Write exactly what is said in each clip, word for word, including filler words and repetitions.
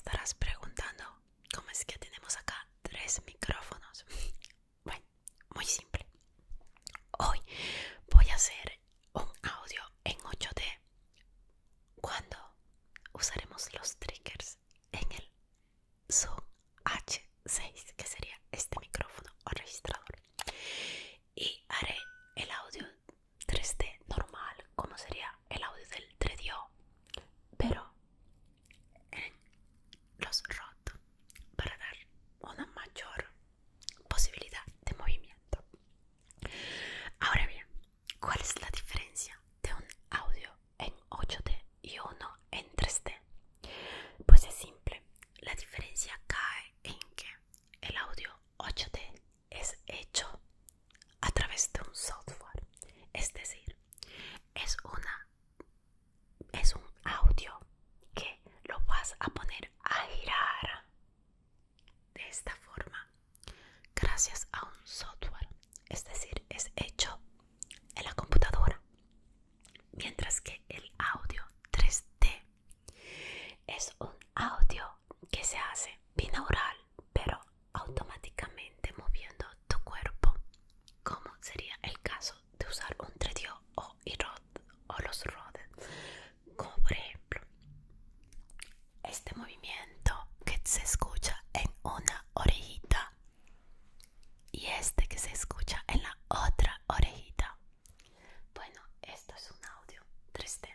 estarás preguntando, ¿cómo es que tenemos acá tres micrófonos? Bueno, muy simple. Hoy voy a hacer un audio en ocho D cuando usaremos los triggers en el Zoom H seis, que sería este micrófono o registrador, y haré el audio tres D normal, como sería el audio del tres D O, pero en los R O T, para dar una mayor posibilidad de movimiento. Ahora bien, ¿cuál es la diferencia de un audio en ocho D y uno en tres D? Pues es simple. La diferencia cae en que el audio ocho D es hecho a través de un software, es decir, es una es un audio que lo vas a poner a girar de esta forma gracias a un software, es decir, es hecho en la computadora, mientras que el audio tres D es un audio que se hace binaural, pero automáticamente moviendo tu cuerpo, como sería el caso de usar un tres D O o, o los Rode, como por ejemplo este movimiento que se escucha en una orejita y este que se escucha en la otra orejita. Bueno, esto es un audio tres D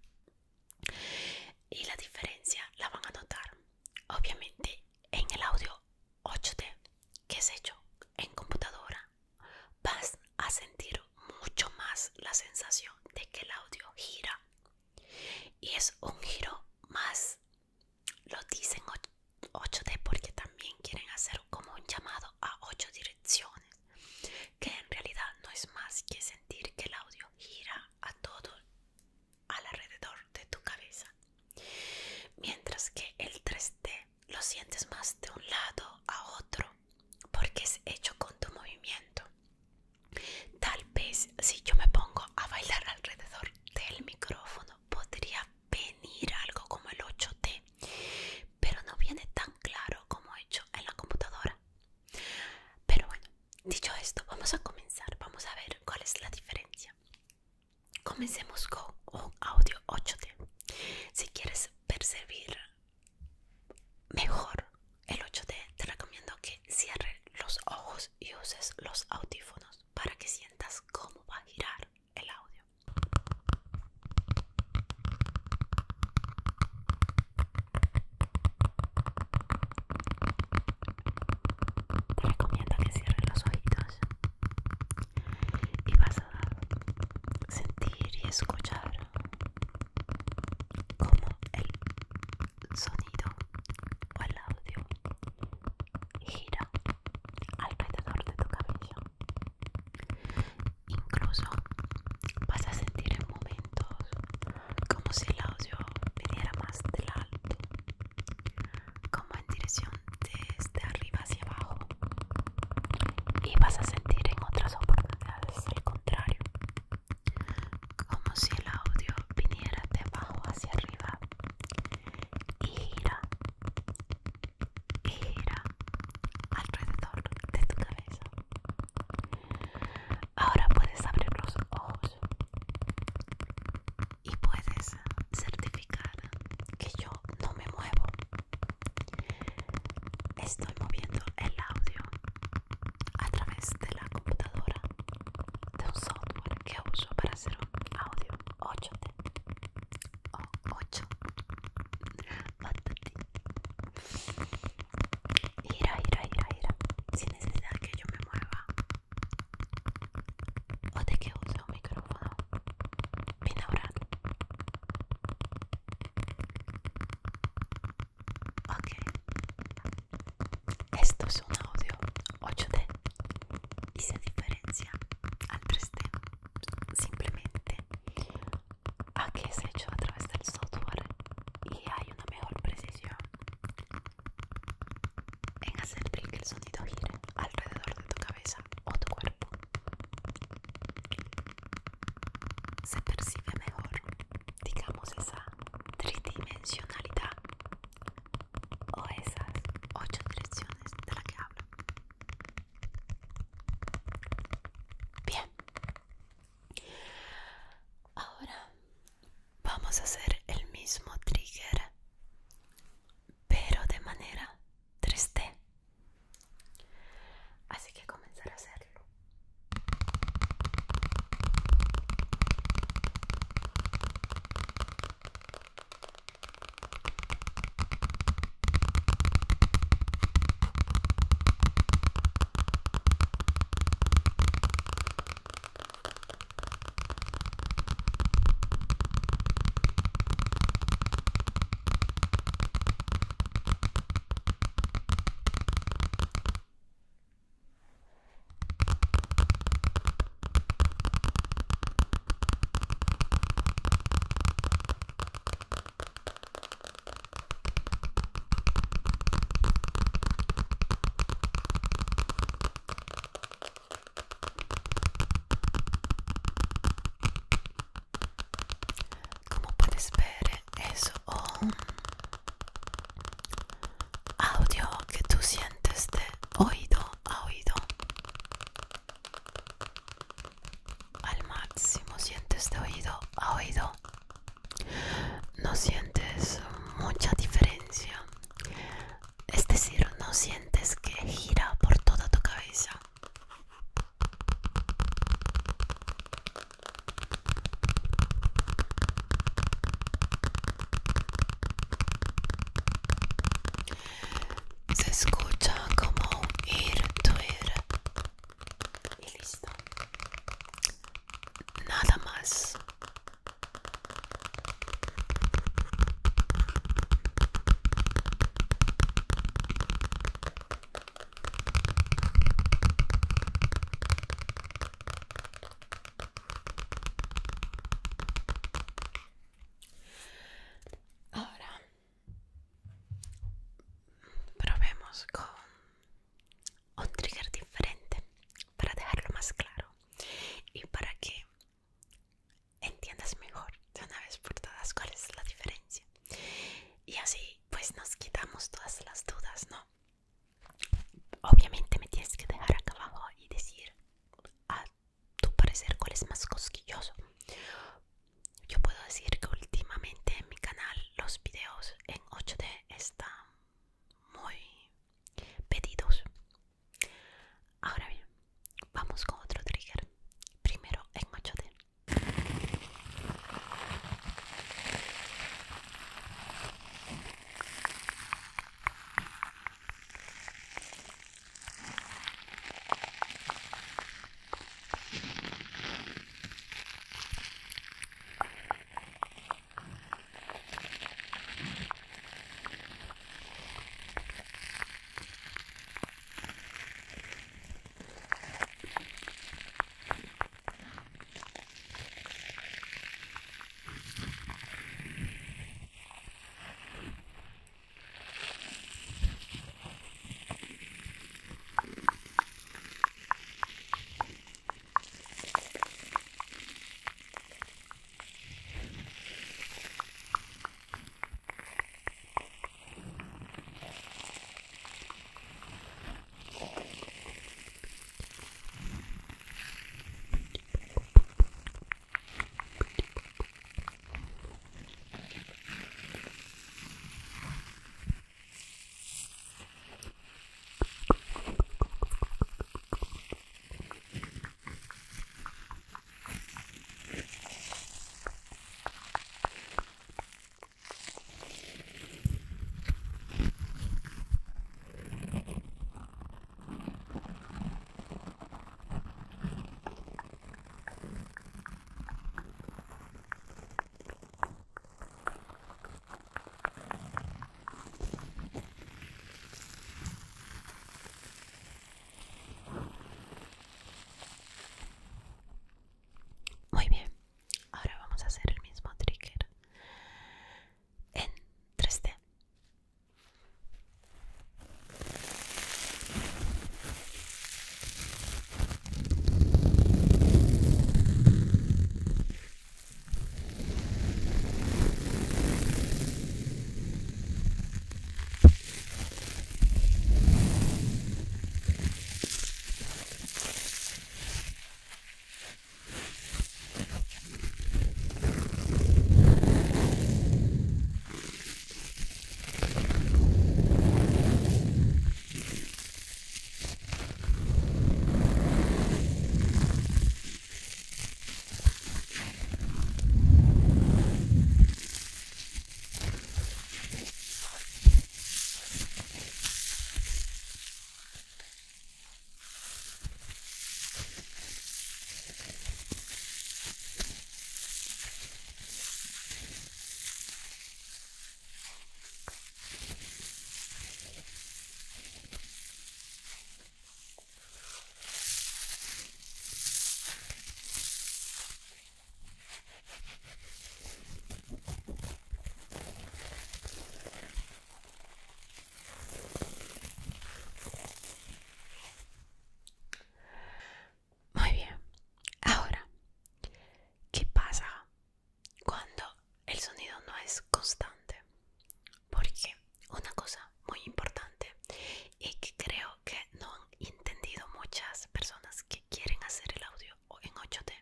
y la diferencia la van a notar obviamente en el audio ocho D, que es hecho en computadora. Vas a sentir mucho más la sensación de que el audio gira, y es un giro más, lo dicen ocho D porque también quieren hacer como un llamado a ocho direcciones, que en realidad no es más que sentir que el audio gira a todo alrededor de tu cabeza, mientras que el tres D lo sientes más de un lado a otro porque es hecho con tu movimiento. Tal vez si yo me pongo a bailar alrededor del micrófono podría venir algo como el ocho D, pero no viene tan claro como hecho en la computadora. Pero bueno, dicho esto, vamos a comenzar. Vamos a ver cuál es la diferencia. Comencemos con un audio ocho D. Si quieres percibir mejor el ocho D, te recomiendo que cierres los ojos y uses los audífonos para que sientas cómo va a girar el audio. Te recomiendo que cierres los ojitos y vas a sentir y escuchar cómo el sonido o el audio gira alrededor de tu cabello. Incluso vas a sentir en momentos como si el audio viniera más del alto, como en dirección desde arriba hacia abajo, y vas a sentir en otras oportunidades el contrario, como si el audio viniera de abajo hacia arriba y gira y gira alrededor de tu cabeza. Ahora puedes abrir los ojos y puedes certificar que yo no me muevo. Estoy moviendo el audio a través de la computadora, de un software que uso para hacer un audio ocho D o ocho D. Gira, gira, gira, gira, sin necesidad que yo me mueva o de que use un micrófono binaural. Ok, vamos con un trigger diferente para dejarlo más claro y para que entiendas mejor de una vez por todas cuál es la diferencia. Y así pues nos quitamos todas las dudas, ¿no? Obviamente me tienes que dejar acá abajo y decir a tu parecer cuál es más cosquilloso. Yo puedo decir que últimamente en mi canal los videos en ocho D están muy pedidos. Ahora bien, vamos con otro trigger. Primero en ocho D. Muy bien, ahora vamos a hacer el mismo trigger en tres D. Muy bien, ahora, ¿qué pasa cuando el sonido no es constante? Porque una cosa muy importante y que creo que no han entendido muchas personas que quieren hacer el audio en ocho D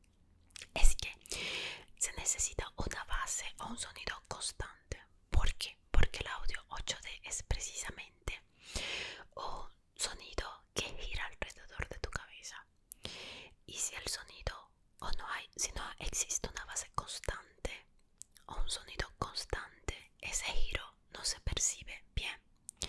es que se necesita una base o un sonido constante. ¿Por qué? Porque el audio ocho D es precisamente un sonido que gira alrededor de tu cabeza. Y si el sonido o no hay, si no existe una base constante o un sonido constante, ese giro no se percibe bien.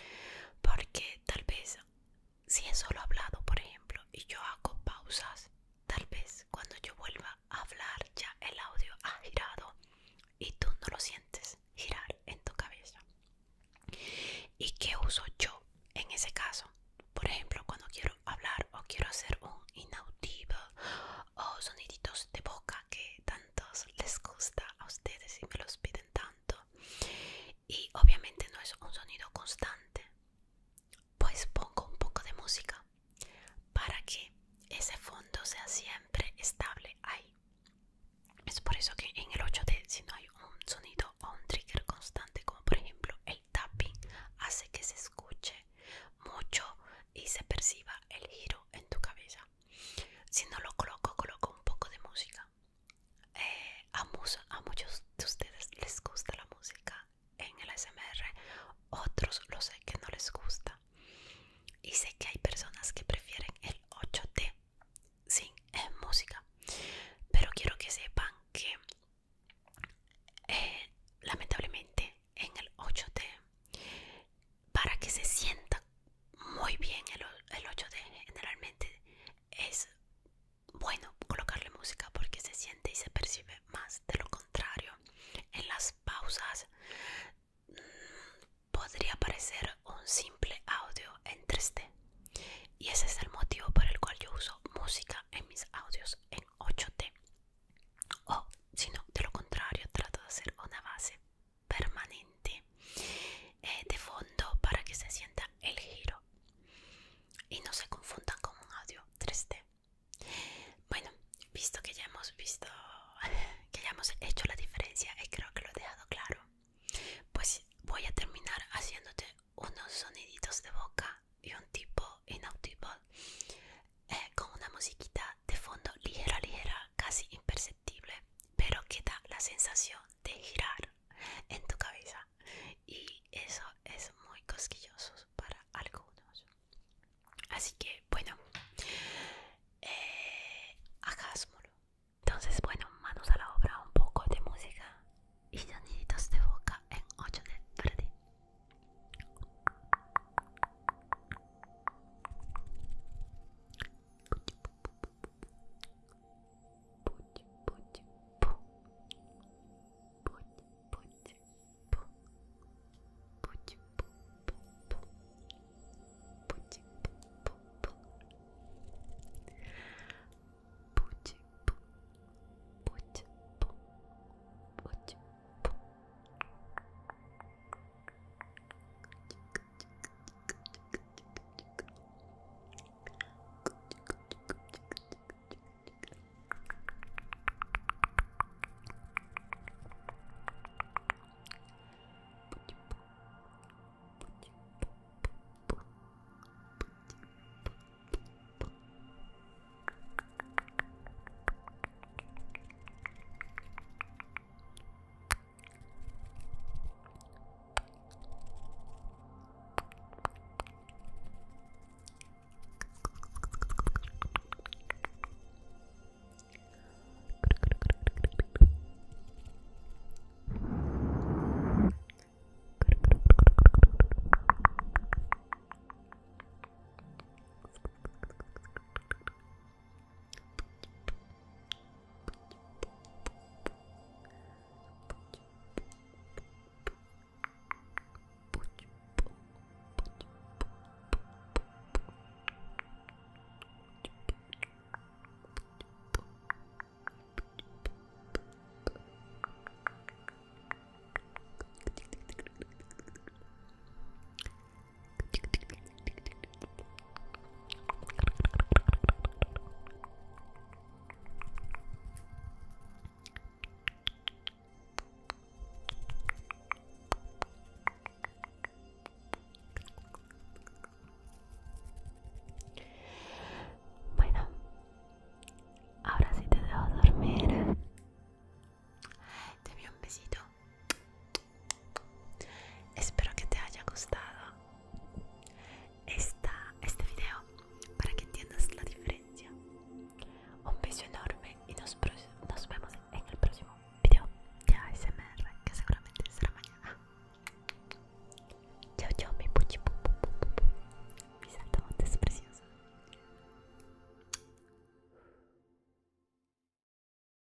Porque tal vez si es solo hablado, por ejemplo, y yo hago pausas, tal vez cuando yo vuelva a hablar ya el audio ha girado y tú no lo sientes girar en tu cabeza. ¿Y qué uso yo en ese caso?